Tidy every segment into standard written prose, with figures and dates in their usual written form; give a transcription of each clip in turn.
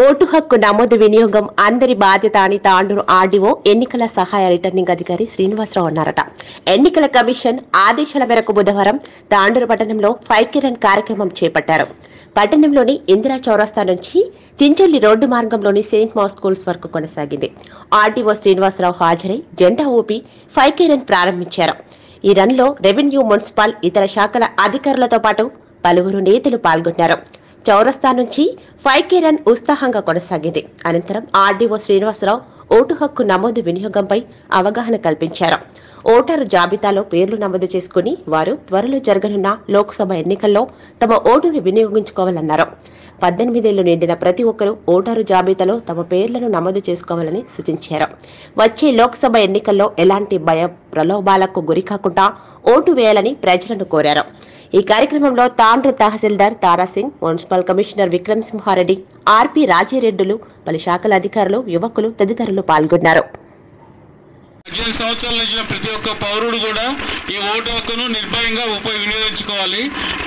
Vote హక్కు నమోదు వినియోగం అందరి బాధ్యత అని తాండూరు ఆర్డీఓ ఎన్నికల సహాయ రిటర్నింగ్ అధికారి శ్రీనివాసరావు అన్నారట. ఎన్నికల కమిషన్ ఆదేశాల మేరకు బుధవారం తాండూరు పట్టణంలో ఫైర్ రన్ కార్యక్రమం చేపట్టారు. పట్టణంలోని ఇందిరా చౌరస్తా నుంచి చించల్లి రోడ్డు మార్గంలోని సెయింట్ మాస్ స్కూల్స్ వరకు కొనసాగింది. ఆర్డీఓ శ్రీనివాసరావు హాజరై జెండా ఊపి ఫైర్ రన్ ప్రారంభించారు. ఈ రన్ లో రెవెన్యూ, మున్సిపల్, ఇతర శాఖల అధికారులతో పాటు పలువురు నేతలు పాల్గొన్నారు. చౌరస్తా నుంచి ఫైర్ రన్ ఉత్సాహంగా కొనసాగింది. అనంతరం ఆర్డీఓ శ్రీనివాసరావు ఓటు హక్కు నమోదు వినియోగంపై అవగాహన కల్పించారు. ఓటరు జాబితాలో పేర్లు నమోదు చేసుకుని వారు త్వరలో జరగనున్న లోక్సభ ఎన్నికల్లో తమ ఓటును వినియోగించుకోవాలన్నారు. 18 ఏళ్లు నిండిన ప్రతి ఒక్కరూ ఓటరు జాబితాలో తమ పేర్లను నమోదు చేసుకోవాలని సూచించారు. వచ్చే లోక్సభ ఎన్నికల్లో ఎలాంటి భయ ప్రలోభాలకు గురికాకుండా ఓటు వేయాలని ప్రజలను కోరారు. ఈ కార్యక్రమంలో Tandur tahsildar Tarasingh, municipal commissioner Vikram Simhareddy, RP రాజీరెడ్డులు, పలు శాఖల అధికారులు, యువకులు తదితరులు పాల్గొన్నారు. 18 సంవత్సరాల నుంచి ప్రతి ఒక్క పౌరుడు కూడా ఈ ఓటు హక్కును నిర్భయంగా వినియోగించుకోవాలి.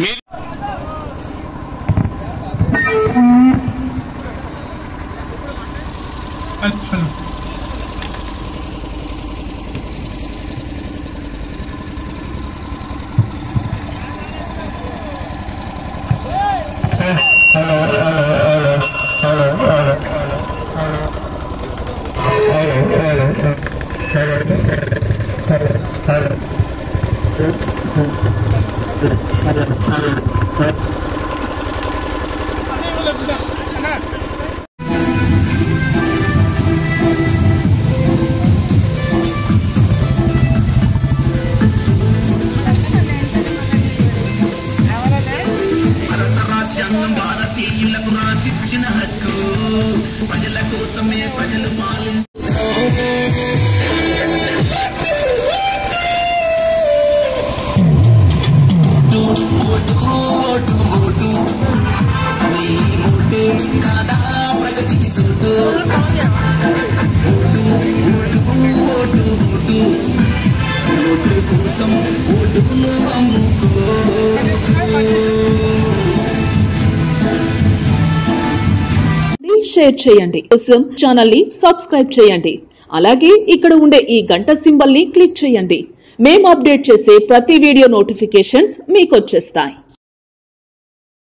భారతీయులకు రాసిచ్చిన హక్కు ప్రజల కోసమే ప్రజలు ప్రగతికి చూడు ఓటు కోసం ఓటును అమ్ముకో. షేర్ చేయండి. కోసం ఛానల్ ని సబ్స్క్రైబ్ చేయండి. అలాగే ఇక్కడ ఉండే ఈ గంట సింబల్ ని క్లిక్ చేయండి. మేము అప్డేట్ చేసే ప్రతి వీడియో నోటిఫికేషన్స్ మీకు వచ్చేస్తాయి.